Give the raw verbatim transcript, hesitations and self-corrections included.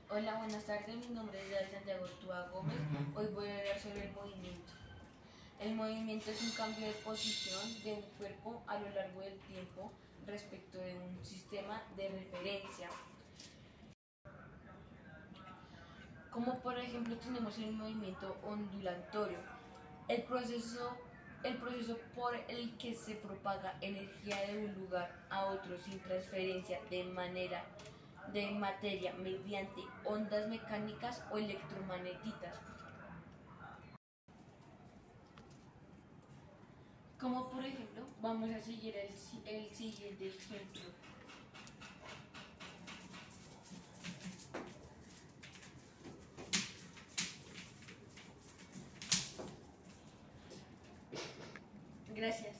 Hola, buenas tardes. Mi nombre es David Santiago Túa Gómez. Hoy voy a hablar sobre el movimiento. El movimiento es un cambio de posición de un cuerpo a lo largo del tiempo respecto de un sistema de referencia. Como por ejemplo tenemos el movimiento ondulatorio, el proceso, el proceso por el que se propaga energía de un lugar a otro sin transferencia de manera de materia mediante ondas mecánicas o electromagnéticas. Como por ejemplo, vamos a seguir el, el siguiente ejemplo. Gracias.